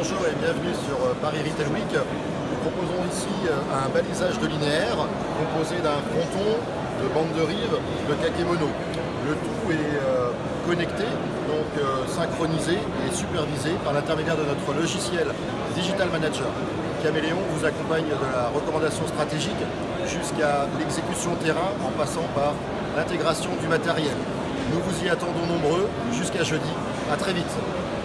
bonjour et bienvenue sur Paris Retail Week. Nous proposons ici un balisage de linéaire composé d'un fronton, de bande de rive, de kakémono. Le tout est connecté, donc synchronisé et supervisé par l'intermédiaire de notre logiciel Digital Manager. Caméléon vous accompagne de la recommandation stratégique jusqu'à l'exécution terrain en passant par l'intégration du matériel. Nous vous y attendons nombreux jusqu'à jeudi. À très vite.